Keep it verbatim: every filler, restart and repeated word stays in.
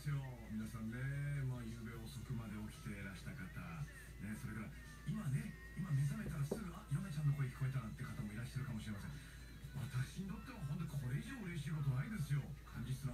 ですよ。皆さんね、まあ、夕べ遅くまで起きてらした方、ね、それから今ね、今目覚めたらすぐ、あ、ヨネちゃんの声聞こえたなんて方もいらっしゃるかもしれません。私にとっては本当にこれ以上嬉しいことないですよ。感じ質